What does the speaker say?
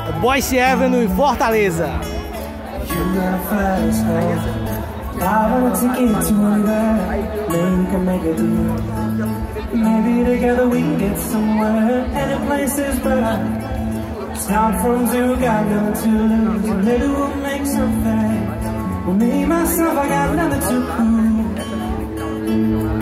Boyce Avenue em Fortaleza. Maybe together we can get somewhere. Any place is better. Start from zero, got nothing to lose. Maybe we'll make something. Well, me, myself, I got nothing to prove.